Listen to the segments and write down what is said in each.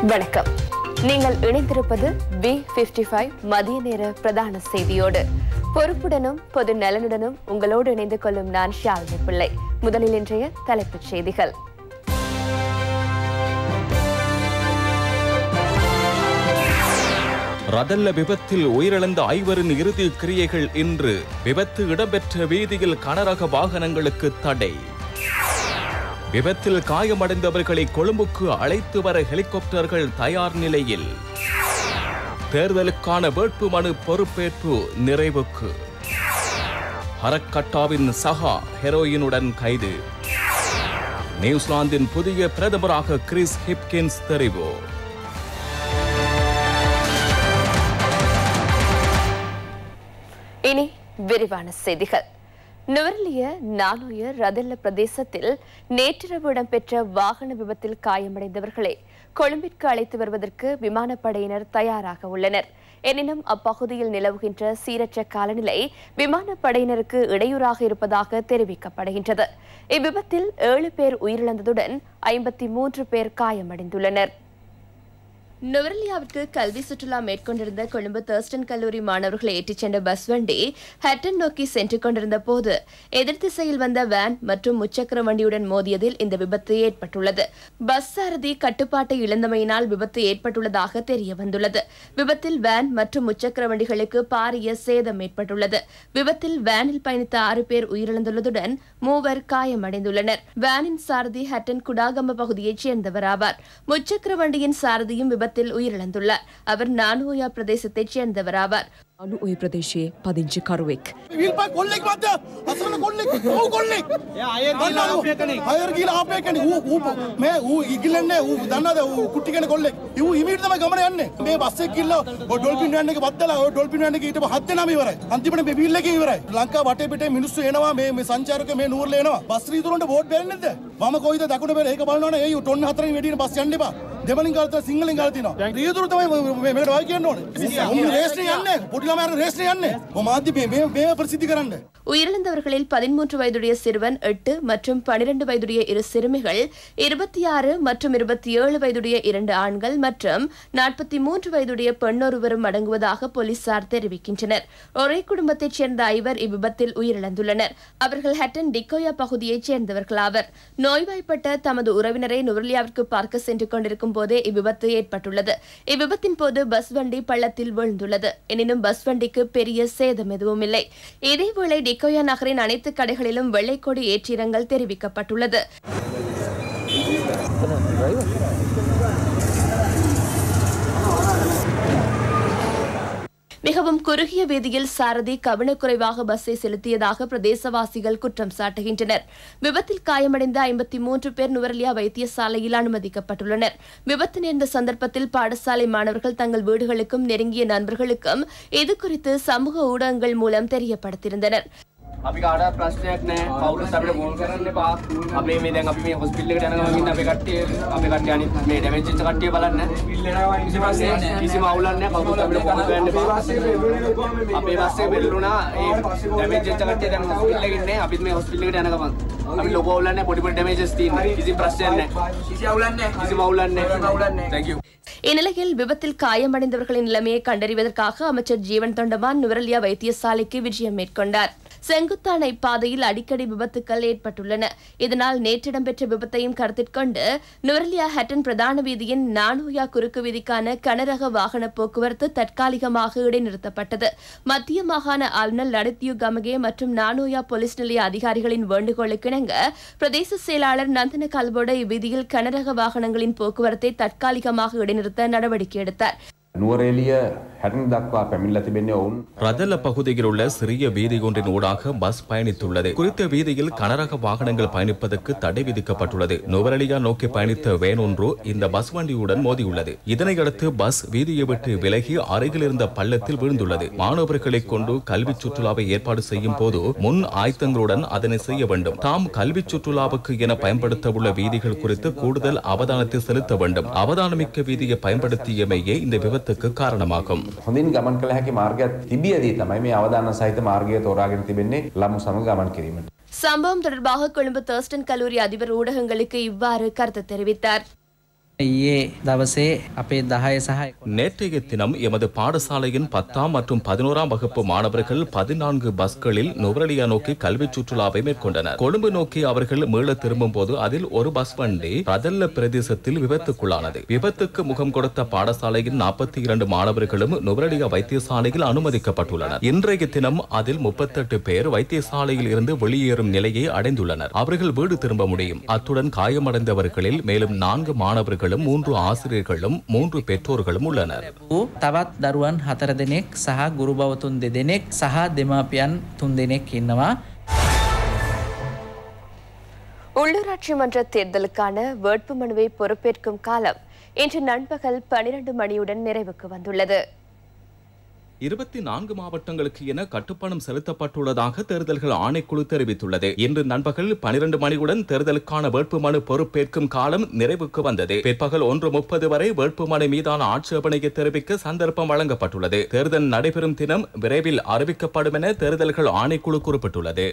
வணக்கம். நீங்கள் இணைந்திருப்பது B55 மதிய நேர பிரதான செய்தியோடு. பொறுப்புடனும் பொது நலனுடனும் உங்களோடு இணைந்து கொள்ளும் நான் ஷாலினி பிள்ளை. முதலில் இன்றைய தலைப்புச் செய்திகள். ரதல்ல விபத்தில் உயிரிழந்த 5 இறுதி கிரியைகள் இன்று. விபத்து இடம்பெற்ற வீதியில் கனரக வாகனங்களுக்கு தடை. விபத்தில் காயமடைந்தவர்களை கொழும்புக்கு அழைத்து வர ஹெலிகாப்டர்கள் தயார் நிலையில். தேர்தலுக்கான வேட்புமனு பொறுப்பேற்பு நிறைவுக்கு. ஹரக்கட்டாவின் சகா ஹெரோயினுடன் கைது. நியூசிலாந்தின் புதிய பிரதமராக கிறிஸ் ஹிப்கின்ஸ் தெரிவு. இனி விரிவான செய்திகள். நுவரெலிய நானோய ரதல்ல பிரதேசத்தில் நேற்றிரவு இடம்பெற்ற வாகன விபத்தில் காயமடைந்தவர்களை கொழும்பிற்கு அழைத்து வருவதற்கு விமானப்படையினர் தயாராக உள்ளனர். எனினும் அப்பகுதியில் நிலவுகின்ற சீரற்ற காலநிலை விமானப்படையினருக்கு இடையூறாக இருப்பதாக தெரிவிக்கப்படுகின்றது. இவ்விபத்தில் 7 பேர் உயிரிழந்ததுடன் 53 பேர் காயமடைந்துள்ளனர். நுவரெலியாவிற்கு கல்வி சுற்றுலா மேற்கொண்டிருந்த கொழும்பு தர்ஸ்டன் கல்லூரி மாணவர்களை ஏற்றிச் சென்ற பஸ் வண்டி ஹட்டன் நோக்கி சென்று கொண்டிருந்த போது எதிர் திசையில் வந்த வேன் மற்றும் முச்சக்கர வண்டியுடன் மோதியதில் இந்த விபத்து ஏற்பட்டுள்ளது. பஸ் சாரதி கட்டுப்பாட்டை இழந்தமையினால் விபத்து ஏற்பட்டுள்ளதாக தெரிய வந்துள்ளது. விபத்தில் வேன் மற்றும் முச்சக்கர வண்டிகளுக்கு பாரிய சேதம் ஏற்பட்டுள்ளது. விபத்தில் வேனில் பயணித்த 6 பேர் உயிரிழந்துள்ளதுடன் 3 காயமடைந்துள்ளனர். வேனின் சாரதி ஹட்டன் குடாகம்ப பகுதியைச் சேர்ந்தவர் ஆவார். முச்சக்கர வண்டியின் சாரதியும் உயிரிழந்துள்ளார். அவர் நானோயா பிரதேசத்தைச் சேர்ந்தவர் ஆவார். අනුඔය ප්‍රදේශයේ පදිංචි කරුවෙක්. ලංකා වටේ පිටේ මිනිස්සු එනවා මේ සංචාරක මේ නූර්ල එනවා බස් රීදුරන්ට වෝට් බැලන්නේ නැද්ද මම කොයිද දකුණ බැල ඒක බලනවනේ ඒ ටොන් 4න් වැඩින බස් යන්න එපා දෙමලින් ගාලා සිංහලෙන් ගාලා තිනවා රීදුරු තමයි මේකට වයි කියන්න ඕනේ උන් රේස් නේ යන්නේ පොඩි ළමයාට රේස් නේ යන්නේ මාධ්‍ය මේ ප්‍රසිද්ධ කරන්න. உயிரிழந்தவர்களில் 13 வயதுடைய சிறுவன் 8 மற்றும் 12 வயதுடைய 2 சிறுமிகள், 26 மற்றும் 27 வயதுடைய 2 ஆண்கள் மற்றும் 43 வயதுடைய பெண்ணொருவரும் அடங்குவதாக போலீசார் தெரிவிக்கின்றனர். ஒரே குடும்பத்தைச் சேர்ந்த 5 இவ்விபத்தில் உயிரிழந்துள்ளனர். அவர்கள் ஹட்டன் டிக்கோயா பகுதியைச் சேர்ந்தவர்களாவர். நோய்வாய்ப்பட்ட தமது உறவினரை நுவரெலியாவிற்கு பார்க்க சென்று கொண்டிருக்கும் போதே இவ்விபத்து ஏற்பட்டுள்ளது. இவ்விபத்தின் போது பஸ் வண்டி பள்ளத்தில் விழுந்துள்ளது. எனினும் பஸ் வண்டிக்கு பெரிய சேதம் எதுவும் இல்லை. இதேவேளை டிக்கோயா நகரின் அனைத்து கடைகளிலும் வெள்ளைக்கொடி ஏற்றிரங்கல் தெரிவிக்கப்பட்டுள்ளது. மிகவும் குறுகிய வீதியில் சாரதி கவனக்குறைவாக பஸ்ஸை செலுத்தியதாக பிரதேசவாசிகள் குற்றம் சாட்டுகின்றனர். விபத்தில் காயமடைந்த 53 பேர் நுவரெலியா வைத்தியசாலையில் அனுமதிக்கப்பட்டுள்ளனர். விபத்து நேர்ந்த சந்தர்ப்பத்தில் பாடசாலை மாணவர்கள் தங்கள் வீடுகளுக்கும் நெருங்கிய நண்பர்களுக்கும் இதுகுறித்து சமூக ஊடகங்கள் மூலம் தெரியப்படுத்தியிருந்தனர். අපි කාටවත් ප්‍රශ්නයක් නැහැ. කවුරුත් අපිට ෆෝන් කරන්න එපා. අපි මේ දැන් අපි මේ හොස්පිටල් එකට යනවා කියන අපේ කට්ටිය අනිත් මේ ඩැමේජ් වෙච්ච කට්ටිය බලන්න. කිසිම අවුලක් නැහැ. කවුරුත් අපිට ෆෝන් කරන්න එපා. අපේ බස් එක බෙල්ලුණා. ඒ ඩැමේජ් වෙච්ච කට්ටිය දැන් හොස්පිටල් එකේ ඉන්නේ. අපිත් මේ හොස්පිටල් එකට යන ගමන්. අපි ලොකු අවුලක් නැහැ. පොඩි ඩැමේජස් තියෙනවා. කිසිම ප්‍රශ්නයක් නැහැ. කිසි අවුලක් නැහැ. Thank you. இந்நிலையில் விபத்தில் காயமடைந்தவர்களின் நிலைமையை கண்டறிவதற்காக அமைச்சர் ஜீவன் தொண்டமான் நுவரெலியா வைத்தியசாலைக்கு விஜயம் மேற்கொண்டார். செங்குத்தான இப்பாதையில் அடிக்கடி விபத்துக்கள் ஏற்பட்டுள்ளன. இதனால் நேற்று இடம்பெற்ற விபத்தையும் கருத்தில் கொண்டு நுவரெலியா ஹட்டன் பிரதான வீதியின் நானோயா குறுக்கு வீதிக்கான கனரக வாகன போக்குவரத்து தற்காலிகமாக இடைநிறுத்தப்பட்டது. மத்திய மாகாண ஆளுநர் லடித்யூ கமகே மற்றும் நானோயா போலீஸ் நிலைய அதிகாரிகளின் வேண்டுகோளுக்கு இணங்க பிரதேச செயலாளர் நந்தன கல்போட இவ்வீதியில் கனரக வாகனங்களின் போக்குவரத்தை தற்காலிகமாக இடைநிறுத்த நடவடிக்கை எடுத்தார். நுவரெலிய ஹட்டன் தக்வா පැමිණලා තිබෙන්නේ ඔවුන් ரதல்ல பகுதியில் உள்ள சிறிய வீதி ஒன்றின் ஊடாக பஸ் பயணித்துள்ளது. குறித்த வீதியில் கனரக வாகனங்கள் பயணிப்பதற்கு தடை விதிக்கப்பட்டுள்ளது. நுவரெலியா நோக்கி பயணித்த வேன் ஒன்று இந்த பஸ் வண்டியுடன் மோதியுள்ளது. இதனையடுத்து பஸ் வீதியை விட்டு விலகி அருகில் இருந்த பள்ளத்தில் விழுந்துள்ளது. மாணவர்களை கொண்டு கல்வி சுற்றுலாவை ஏற்பாடு செய்யும் போது முன் ஆயத்தங்களுடன் அதனை செய்ய வேண்டும். தாம் கல்வி சுற்றுலாவுக்கு என பயன்படுத்த உள்ள வீதிகள் குறித்து கூடுதல் அவதானத்தை செலுத்த வேண்டும். அவதானமிக்க வீதியை பயன்படுத்தியமையே இந்த விபத்துக்கு காரணமாகும். හොඳින් ගමන් කළ හැකි මාර්ගයක් තිබියදී තමයි මේ අවදාන සහිත මාර්ගය තෝරාගෙන තිබෙන්නේ ළමු සමග ගමන් කිරීමට. சம்பவம் தொடர்பாக கொழும்பு தர்ஸ்டன் கல்லூரி அதிபர் ஊடகங்களுக்கு இவ்வாறு கருத்து தெரிவித்தார். நேற்றைய தினம் எமது பாடசாலையின் 10ஆம் மற்றும் 11ஆம் வகுப்பு மாணவர்கள் 14 பஸ்களில் நுவரெலியா நோக்கி கல்வி சுற்றுலாவை மேற்கொண்டனர். கொழும்பு நோக்கி அவர்கள் மீள திரும்பும் போது அதில் ஒரு பஸ் வண்டி ரதல்ல பிரதேசத்தில் விபத்துக்குள்ளானது. விபத்துக்கு முகம் கொடுத்த பாடசாலையின் 42 மாணவர்களும் நுவரெலியா வைத்தியசாலையில் அனுமதிக்கப்பட்டுள்ளனர். இன்றைய தினம் அதில் 38 பேர் வைத்தியசாலையில் இருந்து வெளியேறும் நிலையை அடைந்துள்ளனர். அவர்கள் வீடு திரும்ப முடியும். அத்துடன் காயமடைந்தவர்களில் மேலும் 4 மாணவர்கள் 3 ஆசிரியர்களும் 3 பெற்றோர்களும் உள்ளனர். තවත් දරුවන් 4 දෙනෙක් සහ ගුරු බවතුන් 2 දෙනෙක් සහ දෙමාපියන් 3 දෙනෙක් ඉන්නවා. உள்ளூராட்சி மன்ற தேர்தலுக்கான வேட்புமனுவை பொறுப்பேற்கும் காலம் இன்று நண்பகல் 12 மணியுடன் நிறைவுக்கு வந்துள்ளது. 24 மாவட்டங்களுக்கு என கட்டுப்பணம் செலுத்தப்பட்டுள்ளதாக தேர்தல்கள் ஆணைக்குழு தெரிவித்துள்ளது. இன்று நண்பகல் 12 மணியுடன் தேர்தலுக்கான வேட்புமனு பொறுப்பேற்கும் காலம் நிறைவுக்கு வந்தது. பிற்பகல் 1:30 வரை வேட்புமனு மீதான ஆட்சேபனையை தெரிவிக்க சந்தர்ப்பம் வழங்கப்பட்டுள்ளது. தேர்தல் நடைபெறும் தினம் விரைவில் அறிவிக்கப்படும் என தேர்தல்கள் ஆணைக்குழு குறிப்பிட்டுள்ளது.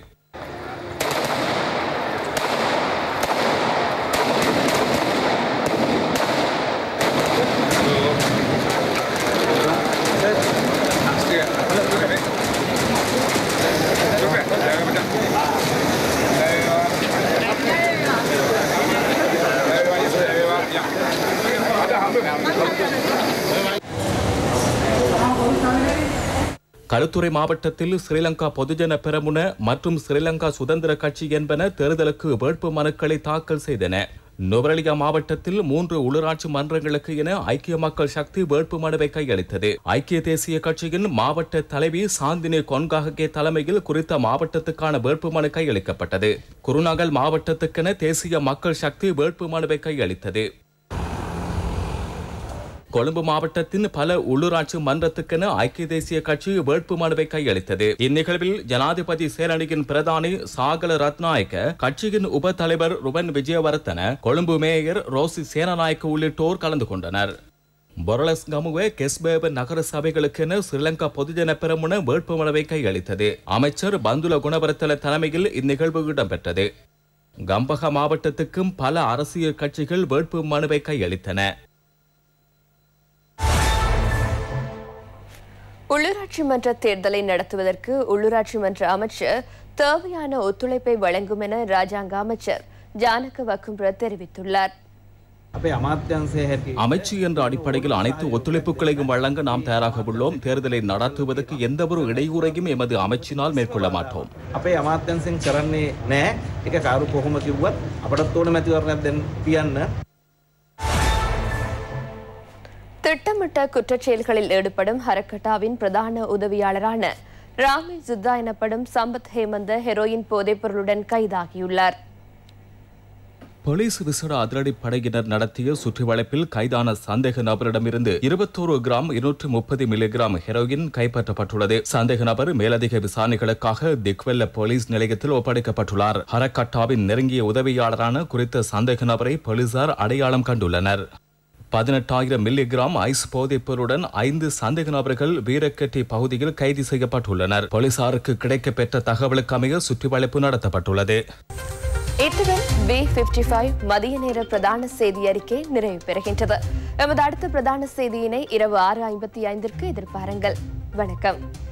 களுத்துறை மாவட்டத்தில் ஸ்ரீலங்கா பொதுஜன பெரமுன மற்றும் ஸ்ரீலங்கா சுதந்திர கட்சி என்பன தேர்தலுக்கு வேட்பு மனுக்களை தாக்கல் செய்தன. நுவரெலியா மாவட்டத்தில் 3 உள்ளூராட்சி மன்றங்களுக்கு என ஐக்கிய மக்கள் சக்தி வேட்பு மனுவை கையளித்தது. ஐக்கிய தேசிய கட்சியின் மாவட்ட தலைவி சாந்தினி கொன்காகே தலைமையில் குறித்த மாவட்டத்துக்கான வேட்பு மனு கையளிக்கப்பட்டது. குருநாகல் மாவட்டத்துக்கென தேசிய மக்கள் சக்தி வேட்பு மனுவை கையளித்தது. கொழும்பு மாவட்டத்தின் பல உள்ளூராட்சி மன்றத்துக்கென ஐக்கிய தேசிய கட்சி வேட்பு மனுவை கையளித்தது. இந்நிகழ்வில் ஜனாதிபதி சேரணியின் பிரதானி சாகல ரத்நாயக்க, கட்சியின் உப தலைவர் ருபன் விஜயவர்தன, கொழும்பு மேயர் ரோசி சேனநாயக்க உள்ளிட்டோர் கலந்து கொண்டனர். பொரலஸ் கமுவே கெஸ்பேவ நகர சபைகளுக்கென ஸ்ரீலங்கா பொதுஜன பெரமுன வேட்பு மனுவை கையளித்தது. அமைச்சர் பந்துல குணவர்த்தன தலைமையில் இந்நிகழ்வு இடம்பெற்றது. கம்பக மாவட்டத்துக்கும் பல அரசியல் கட்சிகள் வேட்பு மனுவை கையளித்தன. உள்ளூராட்சி மன்ற தேர்தலை நடத்துவதற்கு உள்ளூராட்சி மன்ற அமைச்சர் தேவையான ஒத்துழைப்பை வழங்கும் என ராஜாங்க அமைச்சர் ஜானக வக்கும்புர தெரிவித்துள்ளார். அமைச்சு என்ற அடிப்படையில் அனைத்து ஒத்துழைப்புகளையும் வழங்க நாம் தயாராக உள்ளோம். தேர்தலை நடத்துவதற்கு எந்த ஒரு இடையூறையும் எமது அமைச்சினால் மேற்கொள்ள மாட்டோம். திட்டமிட்ட குற்றச்செயல்களில் ஈடுபடும் ஹரக்கட்டாவின் பிரதான உதவியாளரான ராமே ஜுத்தா எனப்படும் சம்பத் ஹேமந்த ஹெரோயின் போதைப் பொருளுடன் கைதாகியுள்ளார். போலீஸ் விசேட அதிரடி படையினர் நடத்திய சுற்றிவளைப்பில் கைதான சந்தேக நபரிடமிருந்து 21 கிராம் 230 மில்லிகிராம் ஹெரோயின் கைப்பற்றப்பட்டுள்ளது. சந்தேக நபர் மேலதிக விசாரணைகளுக்காக திக்வெல்ல போலீஸ் நிலையத்தில் ஒப்படைக்கப்பட்டுள்ளார். ஹரக்கட்டாவின் நெருங்கிய உதவியாளரான குறித்த சந்தேக நபரை போலீசார் அடையாளம் கண்டுள்ளனர். 18,000 மில்லிகிராம் ஐஸ் போதைப் பொருளுடன் 5 சந்தேக நபர்கள் வீரக்கட்டி பகுதியில் கைது செய்யப்பட்டுள்ளனர். போலீசாருக்கு கிடைக்கப்பெற்ற தகவலுக்கு அமைய சுற்றிவளைப்பு நடத்தப்பட்டுள்ளது. இத்துடன் B55 மதிய நேர பிரதான செய்தி அறிக்கை நிறைவு பெறுகின்றது. எமது அடுத்த பிரதான செய்தியினை இரவு 6:55 எதிர்பாருங்கள். வணக்கம்.